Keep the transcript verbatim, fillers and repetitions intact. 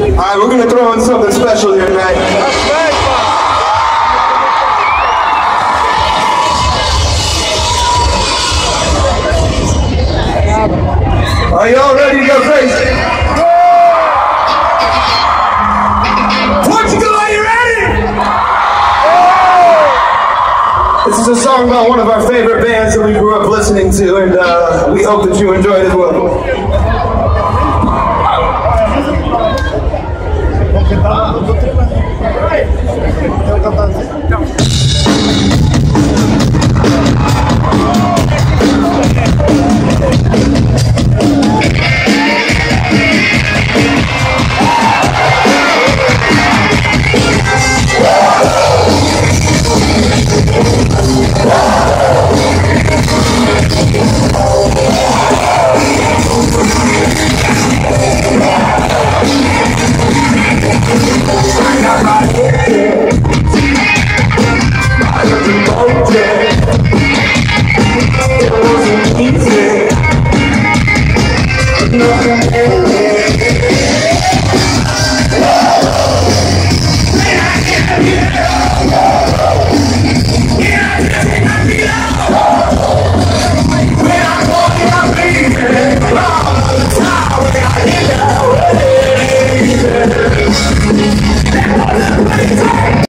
Alright, we're gonna throw in something special here tonight. Are y'all ready to go crazy? Portugal, are you ready? This is a song about one of our favorite bands that we grew up listening to, and uh, we hope that you enjoy it as well.